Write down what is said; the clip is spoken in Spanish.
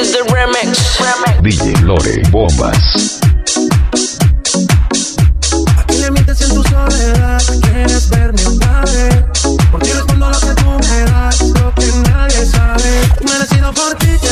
the remix. DJ Lore Bombas. ¿A quién le mientes en tu soledad? ¿Quieres verme otra vez? Por ti respondo lo que tú me das, lo que nadie sabe. Me decido por ti.